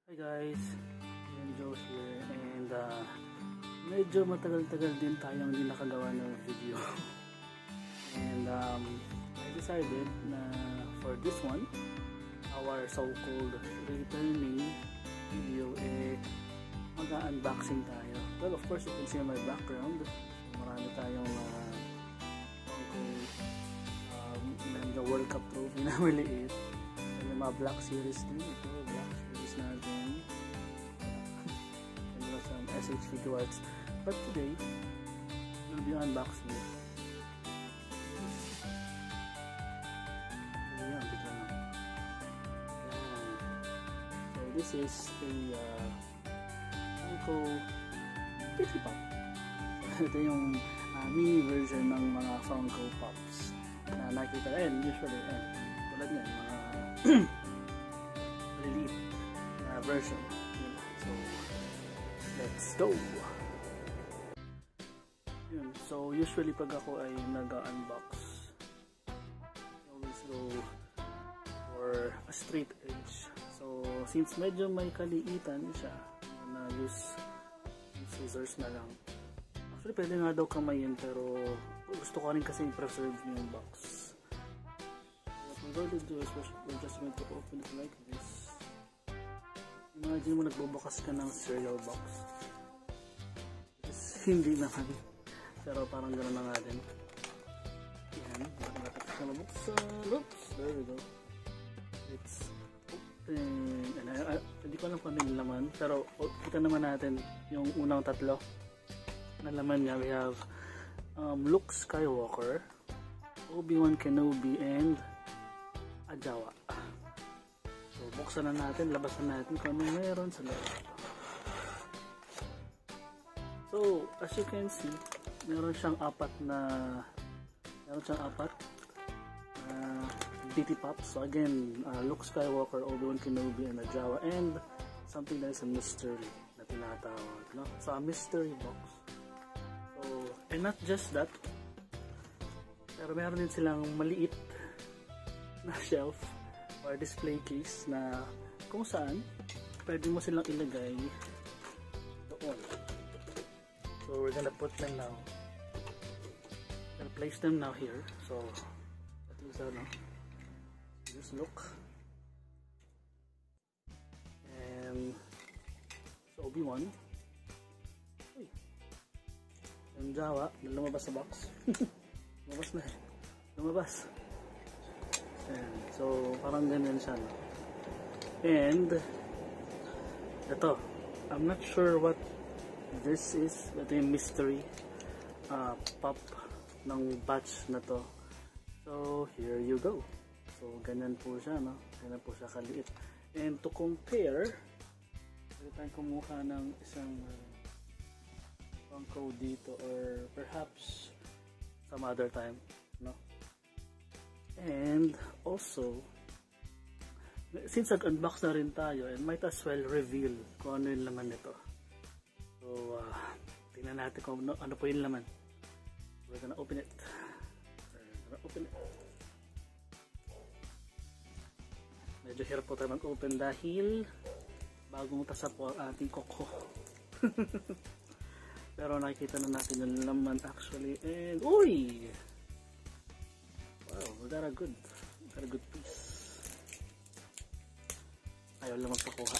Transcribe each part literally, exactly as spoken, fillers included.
Hi guys, I'm Joe here and uh, medyo matagal-tagal din tayong hindi nakagawa ng video and um, I decided na for this one, our so-called returning video, eh mag-unboxing tayo. Well, of course you can see my background, marami tayong uh, um, the World Cup trophy na maliit. May mga Black Series din ito, Black Series natin. And there some S H V cards. But today, we'll be unboxing it. Ayan, dito na. So this is a uh, Funko Pitty Pop. Ito yung uh, mini version ng mga Funko Pops na nakita rin usually. Eh, tulad yan, mga relief na version. So let's go. Yun. So usually pag ako ay nag-unbox, I always go for a straight edge. So since medyo may kaliitan siya, na use yung scissors na lang. Actually pwede nga daw kamayin, pero gusto ko rin kasi preserve yung box. What we're going to do is we're just going to open it like this. Imagine mo nagbubukas ka ng cereal box. It's hindi naman, pero parang gano'n na nga din. Yan, natin siya mabuksan. Oops, there we go. It's open. And I, I, hindi ko alam kung ano yung laman, pero kita naman natin yung unang tatlo na laman niya. We have um, Luke Skywalker, Obi-Wan Kenobi, and Jawa. So buksan na natin, labasan natin kung ano meron sa loob. So as you can see, meron siyang apat na meron siyang apat uh, Bitty Pops. So again, uh, Luke Skywalker, Obi-Wan Kenobi, and Jawa, and something that is a mystery na tinatawag, no? So a mystery box. So, and not just that, pero meron din silang maliit na shelf or display case na kung saan pwede mo silang ilagay doon. So we're gonna put them now, gonna place them now here. So at least ano, just look, and so Obi-Wan, uy, yung Jawa na lumabas sa box. lumabas na eh lumabas. And so parang ganyan siya, no? And ito, I'm not sure what this is. Ito yung mystery uh, pop ng batch na to. So here you go. So ganyan po siya, no? Ganyan po siya kaliit. And to compare, pwede tayong kumuha ng isang uh, Funko dito, or perhaps some other time, no? And also, since nag-unbox na rin tayo, and might as well reveal kung ano yung laman nito. So, uh, tingnan natin kung ano, ano po yung laman. We're gonna open it. We're gonna open it. Medyo hirap po tayo mag-open dahil bagong tasa po ang ating koko. Pero nakikita na natin yung laman actually. And, uy! Wow, we got a good, we got a good piece. Ayaw lang magpakuha.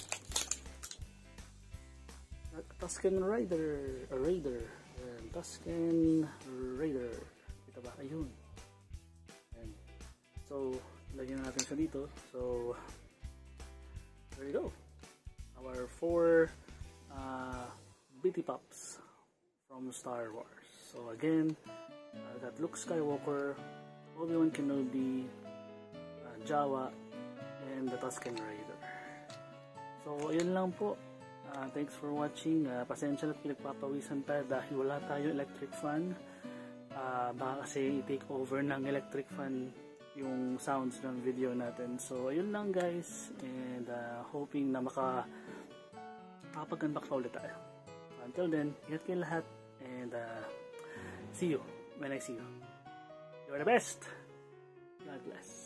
Tusken Raider, a Raider, and Tusken Raider. Kita ba? Ayun. And so, lagyan natin siya dito. So, there you go. Our four uh, Bitty Pops from Star Wars. So again, uh, that Luke Skywalker, Obi-Wan Kenobi, uh, Jawa, and the Tusken Raider. So, ayun lang po. Uh, thanks for watching. Uh, pasensya na pinagpapawisan tayo dahil wala tayo electric fan. Uh, baka kasi i-take over ng electric fan yung sounds ng video natin. So, ayun lang guys. And uh, hoping na maka makapag-unbox pa ulit tayo. So, until then, ingat kayo lahat. And uh, see you when I see you. You're the best. God bless.